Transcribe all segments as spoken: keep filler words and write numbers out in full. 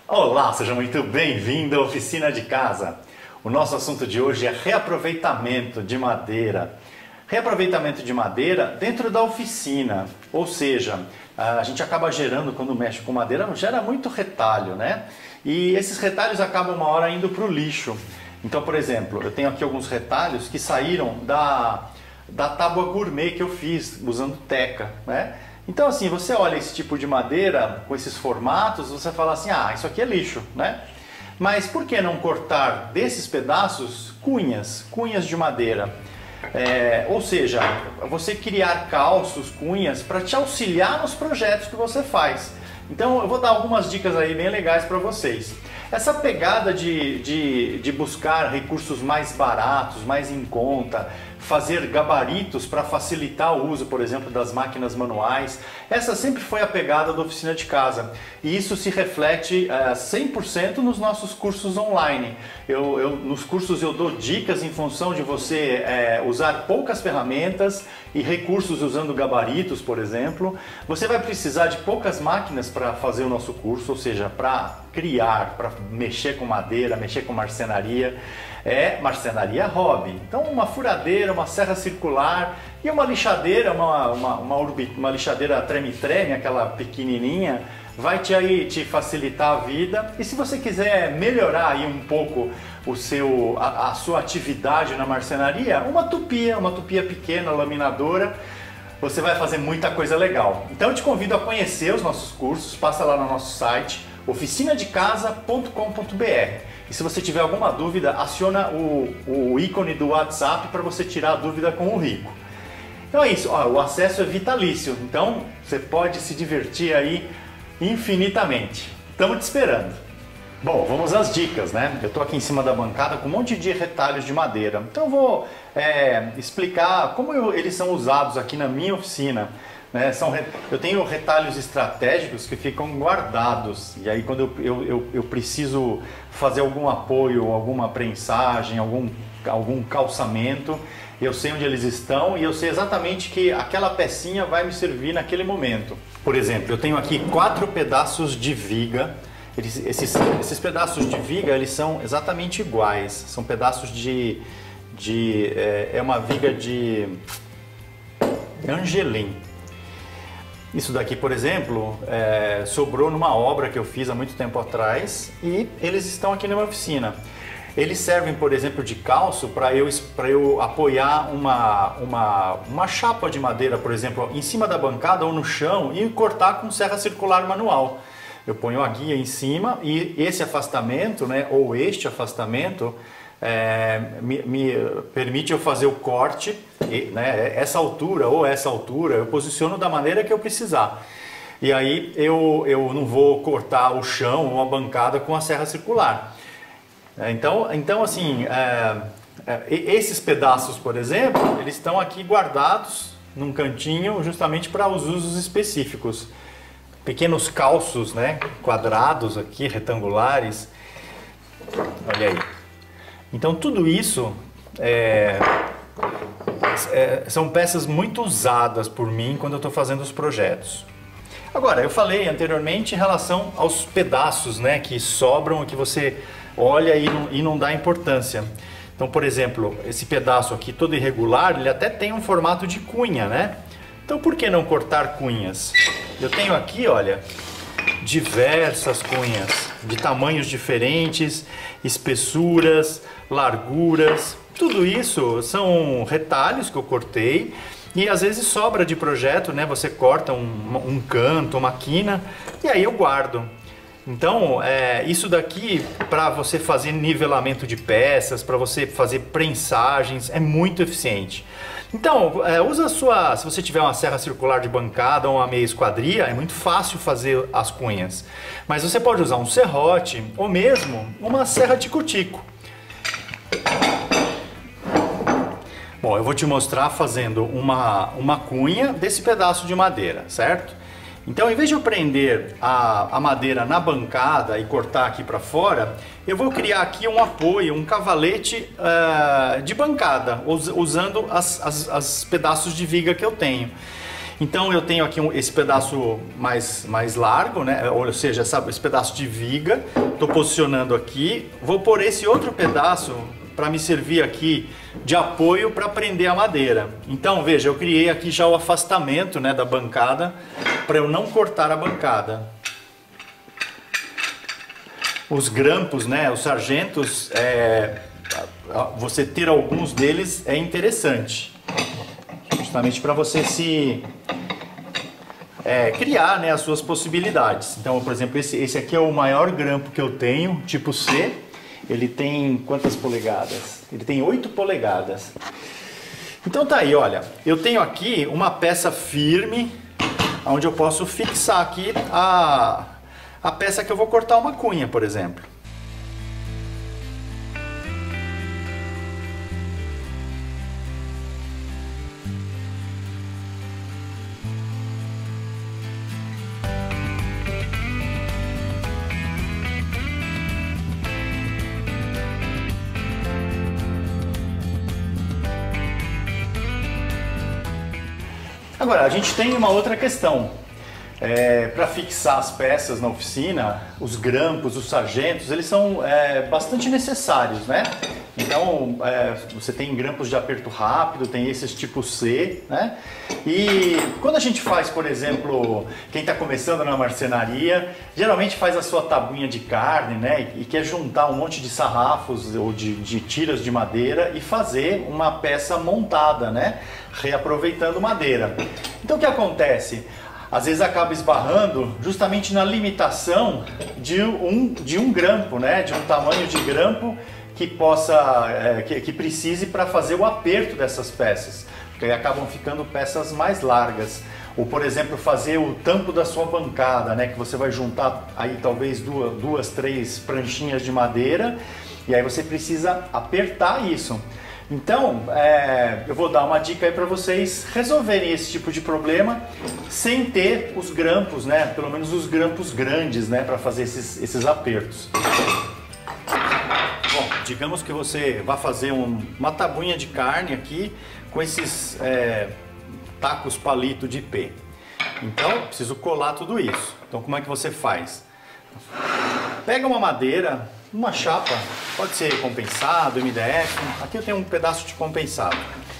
Olá, seja muito bem-vindo à Oficina de Casa. O nosso assunto de hoje é reaproveitamento de madeira. Reaproveitamento de madeira dentro da oficina, ou seja, a gente acaba gerando, quando mexe com madeira, gera muito retalho, né? E esses retalhos acabam uma hora indo para o lixo. Então, por exemplo, eu tenho aqui alguns retalhos que saíram da, da tábua gourmet que eu fiz usando teca, né? Então, assim, você olha esse tipo de madeira com esses formatos, você fala assim, ah, isso aqui é lixo, né? Mas por que não cortar desses pedaços cunhas, cunhas de madeira? É, ou seja, você criar calços, cunhas, para te auxiliar nos projetos que você faz. Então eu vou dar algumas dicas aí bem legais para vocês. Essa pegada de, de, de buscar recursos mais baratos, mais em conta, fazer gabaritos para facilitar o uso, por exemplo, das máquinas manuais, essa sempre foi a pegada da Oficina de Casa. E isso se reflete uh, cem por cento nos nossos cursos online. Eu, eu, nos cursos eu dou dicas em função de você uh, usar poucas ferramentas e recursos usando gabaritos, por exemplo. Você vai precisar de poucas máquinas para fazer o nosso curso, ou seja, para criar, para mexer com madeira, mexer com marcenaria. É marcenaria hobby. Então uma furadeira, uma serra circular e uma lixadeira, uma, uma, uma, urbi, uma lixadeira treme-treme, aquela pequenininha, vai te, aí, te facilitar a vida. E se você quiser melhorar aí um pouco o seu, a, a sua atividade na marcenaria, uma tupia, uma tupia pequena, laminadora, você vai fazer muita coisa legal. Então eu te convido a conhecer os nossos cursos, passa lá no nosso site oficina de casa ponto com ponto br. E se você tiver alguma dúvida, aciona o, o ícone do WhatsApp para você tirar a dúvida com o Rico. Então é isso, ó, o acesso é vitalício, então você pode se divertir aí infinitamente. Estamos te esperando. Bom, vamos às dicas, né? Eu estou aqui em cima da bancada com um monte de retalhos de madeira. Então eu vou é, explicar como eu, eles são usados aqui na minha oficina. Né? São, eu tenho retalhos estratégicos que ficam guardados, e aí quando eu, eu, eu, eu preciso fazer algum apoio, alguma prensagem, algum, algum calçamento, eu sei onde eles estão e eu sei exatamente que aquela pecinha vai me servir naquele momento. Por exemplo, eu tenho aqui quatro pedaços de viga. Eles, esses, esses pedaços de viga, eles são exatamente iguais, são pedaços de... de é, é uma viga de angelim. Isso daqui, por exemplo, é, sobrou numa obra que eu fiz há muito tempo atrás e eles estão aqui na minha oficina. Eles servem, por exemplo, de calço para eu, para eu apoiar uma, uma, uma chapa de madeira, por exemplo, em cima da bancada ou no chão e cortar com serra circular manual. Eu ponho a guia em cima e esse afastamento, né, ou este afastamento, é, me, me permite eu fazer o corte. E, né, essa altura ou essa altura eu posiciono da maneira que eu precisar. E aí eu, eu não vou cortar o chão ou a bancada com a serra circular. Então, então assim, é, é, esses pedaços, por exemplo, eles estão aqui guardados num cantinho justamente para os usos específicos. Pequenos calços, né, quadrados aqui, retangulares. Olha aí. Então tudo isso é... É, são peças muito usadas por mim quando eu estou fazendo os projetos. Agora, eu falei anteriormente em relação aos pedaços, né, que sobram, que você olha e não, e não dá importância. Então, por exemplo, esse pedaço aqui todo irregular, ele até tem um formato de cunha, né? Então, por que não cortar cunhas? Eu tenho aqui, olha, diversas cunhas de tamanhos diferentes, espessuras, larguras. Tudo isso são retalhos que eu cortei e às vezes sobra de projeto, né? Você corta um, um canto, uma quina e aí eu guardo. Então, é, isso daqui para você fazer nivelamento de peças, para você fazer prensagens, é muito eficiente. Então, é, usa a sua, se você tiver uma serra circular de bancada ou uma meia esquadria, é muito fácil fazer as cunhas. Mas você pode usar um serrote ou mesmo uma serra tico-tico. Bom, eu vou te mostrar fazendo uma, uma cunha desse pedaço de madeira, certo? Então, em vez de eu prender a, a madeira na bancada e cortar aqui para fora, eu vou criar aqui um apoio, um cavalete uh, de bancada, us, usando as, as, as pedaços de viga que eu tenho. Então eu tenho aqui um, esse pedaço mais, mais largo, né? Ou seja, essa, esse pedaço de viga, estou posicionando aqui, vou pôr esse outro pedaço para me servir aqui de apoio para prender a madeira. Então veja, eu criei aqui já o afastamento, né, da bancada para eu não cortar a bancada. Os grampos, né, os sargentos, é, você ter alguns deles é interessante, justamente para você se é, criar, né, as suas possibilidades. Então, por exemplo, esse, esse aqui é o maior grampo que eu tenho, tipo C. Ele tem quantas polegadas? Ele tem oito polegadas. Então tá aí, olha, eu tenho aqui uma peça firme, onde eu posso fixar aqui a, a peça que eu vou cortar uma cunha, por exemplo. Agora, a gente tem uma outra questão. É, para fixar as peças na oficina, os grampos, os sargentos, eles são é, bastante necessários, né? Então, é, você tem grampos de aperto rápido, tem esses tipo C, né? E quando a gente faz, por exemplo, quem está começando na marcenaria, geralmente faz a sua tabuinha de carne, né? E quer juntar um monte de sarrafos ou de, de tiras de madeira e fazer uma peça montada, né? Reaproveitando madeira. Então, o que acontece? Às vezes acaba esbarrando justamente na limitação de um, de um grampo, né? De um tamanho de grampo que possa, é, que, que precise para fazer o aperto dessas peças, porque aí acabam ficando peças mais largas. Ou, por exemplo, fazer o tampo da sua bancada, né? Que você vai juntar aí talvez duas, duas, três pranchinhas de madeira e aí você precisa apertar isso. Então, é, eu vou dar uma dica aí para vocês resolverem esse tipo de problema sem ter os grampos, né? Pelo menos os grampos grandes, né? Para fazer esses, esses apertos. Bom, digamos que você vai fazer um, uma tabuinha de carne aqui com esses é, tacos palito de P. Então, eu preciso colar tudo isso. Então, como é que você faz? Pega uma madeira, uma chapa, pode ser compensado, M D F, aqui eu tenho um pedaço de compensado.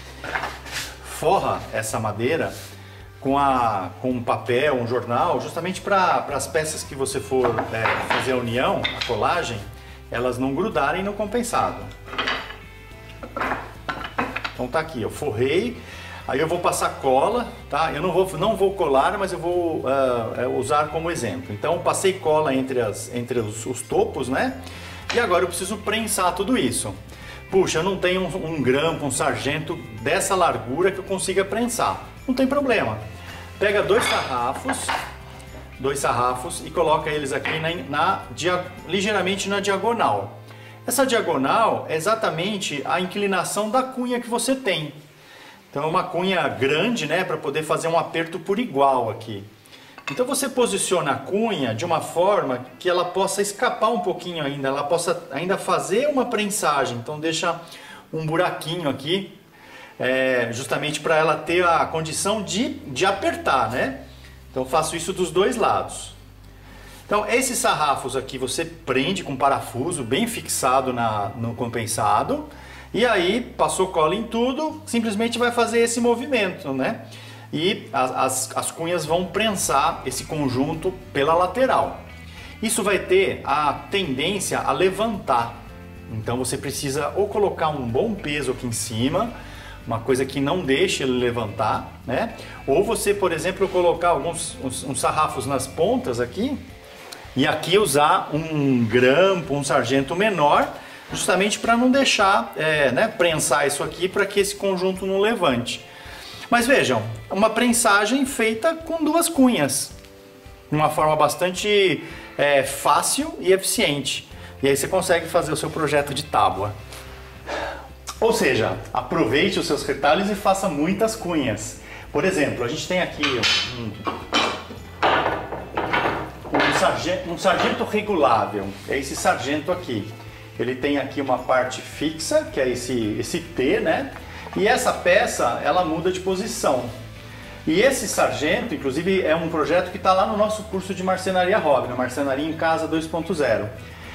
Forra essa madeira com, a, com um papel, um jornal, justamente para as peças que você for é, fazer a união, a colagem, elas não grudarem no compensado. Então tá aqui, eu forrei, aí eu vou passar cola, tá? Eu não vou, não vou colar, mas eu vou uh, usar como exemplo. Então passei cola entre, as, entre os, os topos, né? E agora eu preciso prensar tudo isso. Puxa, eu não tenho um, um grampo, um sargento dessa largura que eu consiga prensar. Não tem problema. Pega dois sarrafos, dois sarrafos e coloca eles aqui na, na, dia, ligeiramente na diagonal. Essa diagonal é exatamente a inclinação da cunha que você tem. Então é uma cunha grande, né, para poder fazer um aperto por igual aqui. Então você posiciona a cunha de uma forma que ela possa escapar um pouquinho ainda, ela possa ainda fazer uma prensagem. Então deixa um buraquinho aqui, é, justamente para ela ter a condição de, de apertar, né? Então eu faço isso dos dois lados. Então esses sarrafos aqui você prende com parafuso bem fixado na, no compensado. E aí passou cola em tudo, simplesmente vai fazer esse movimento, né? E as, as cunhas vão prensar esse conjunto pela lateral. Isso vai ter a tendência a levantar. Então você precisa ou colocar um bom peso aqui em cima, uma coisa que não deixe ele levantar, né? Ou você, por exemplo, colocar alguns uns, uns sarrafos nas pontas aqui e aqui usar um grampo, um sargento menor, justamente para não deixar, é, né, prensar isso aqui para que esse conjunto não levante. Mas vejam, uma prensagem feita com duas cunhas, de uma forma bastante é, fácil e eficiente. E aí você consegue fazer o seu projeto de tábua. Ou seja, aproveite os seus retalhos e faça muitas cunhas. Por exemplo, a gente tem aqui um, um, sargento, um sargento regulável, é esse sargento aqui. Ele tem aqui uma parte fixa, que é esse, esse T, né? E essa peça, ela muda de posição. E esse sargento, inclusive, é um projeto que está lá no nosso curso de marcenaria hobby, na Marcenaria em Casa dois ponto zero.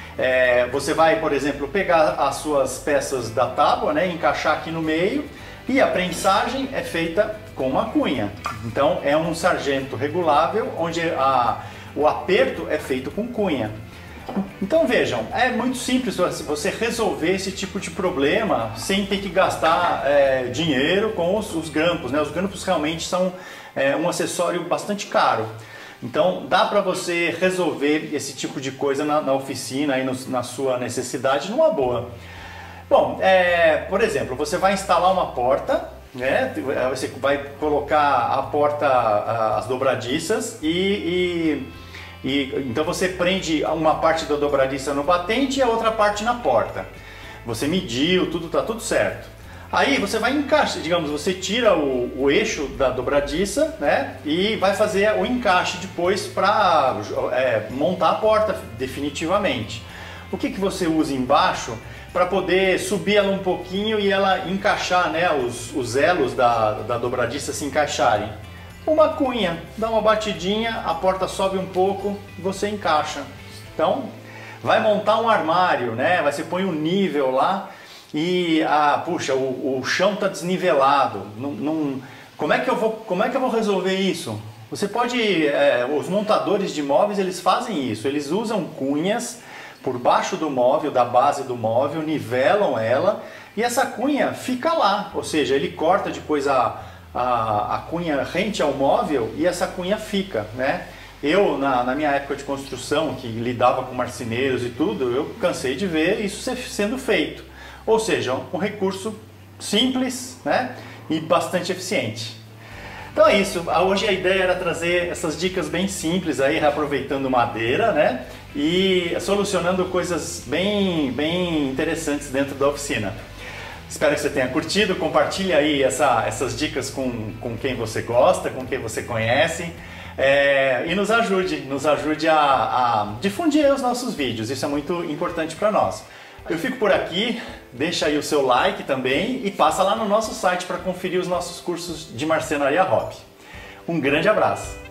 É, você vai, por exemplo, pegar as suas peças da tábua, né, encaixar aqui no meio, e a prensagem é feita com uma cunha. Então é um sargento regulável, onde a, o aperto é feito com cunha. Então vejam, é muito simples você resolver esse tipo de problema sem ter que gastar é, dinheiro com os, os grampos, né? Os grampos realmente são é, um acessório bastante caro. Então dá para você resolver esse tipo de coisa na, na oficina, aí no, na sua necessidade, numa boa. Bom, é, por exemplo, você vai instalar uma porta, né? Você vai colocar a porta, as dobradiças e... e E, então você prende uma parte da dobradiça no batente e a outra parte na porta. Você mediu, tudo tá tudo certo. Aí você vai encaixar, digamos, você tira o, o eixo da dobradiça, né? E vai fazer o encaixe depois para é, montar a porta definitivamente. O que, que você usa embaixo para poder subir ela um pouquinho e ela encaixar, né? Os, os elos da, da dobradiça se encaixarem. Uma cunha, dá uma batidinha, a porta sobe um pouco, você encaixa. Então, vai montar um armário, né? Você põe um nível lá e, ah, puxa, o, o chão está desnivelado. Não, não, como é que eu vou, como é que eu vou resolver isso? Você pode, é, os montadores de móveis, eles fazem isso. Eles usam cunhas por baixo do móvel, da base do móvel, nivelam ela e essa cunha fica lá. Ou seja, ele corta depois a A, a cunha rente ao móvel e essa cunha fica, né? Eu, na, na minha época de construção, que lidava com marceneiros e tudo, eu cansei de ver isso sendo feito. Ou seja, um recurso simples, né? E bastante eficiente. Então é isso, hoje a ideia era trazer essas dicas bem simples aí, reaproveitando madeira, né? E solucionando coisas bem, bem interessantes dentro da oficina. Espero que você tenha curtido, compartilhe aí essa, essas dicas com, com quem você gosta, com quem você conhece é, e nos ajude, nos ajude a, a difundir os nossos vídeos, isso é muito importante para nós. Eu fico por aqui, deixa aí o seu like também e passa lá no nosso site para conferir os nossos cursos de marcenaria hobby. Um grande abraço!